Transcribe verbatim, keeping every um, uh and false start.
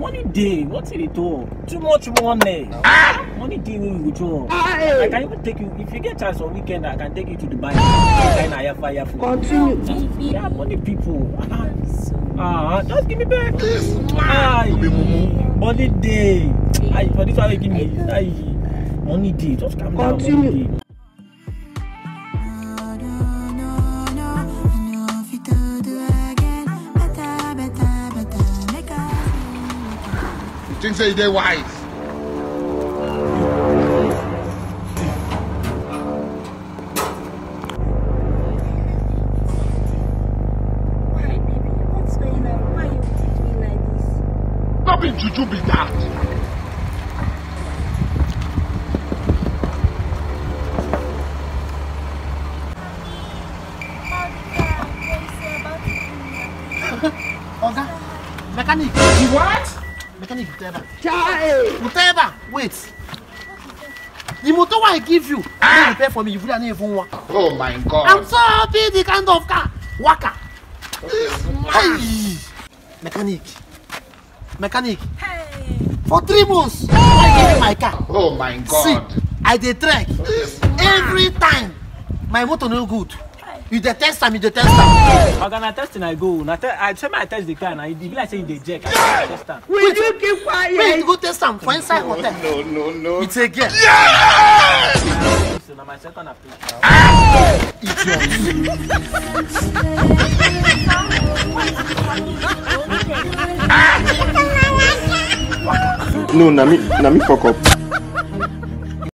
money day. What's it do? Too much money. Ah! Money day we will draw. I can even take you if you get chance on weekend. I can take you to Dubai. Continue. Yeah, money people. Ah, just give me back. Ah, money day. I for this one give me. Aye, money day. Just calm down. Money day. You think say they wise? Why, baby? What's going on? Why are you doing like this? Not be juju be that. Oga, mechanic. You what? Mechanic, whatever. Child. Whatever. Wait. The motor I give you, ah. You repair for me. You really don't even work. Oh my God. I'm so happy. The kind of car, waka. Hey. Mechanic. Mechanic. Hey. For three months, I give you my car. Oh my God. See, I dey trek every time. My motor no good. You dey test am, you dey test am. I'm gonna test and I go. I tell me I test the car and I be like saying they jack. I test am. Will you keep quiet? Wait, you go test am for inside hotel. No, no, no. It's a girl. So now my second application. No, na me, na me fuck up.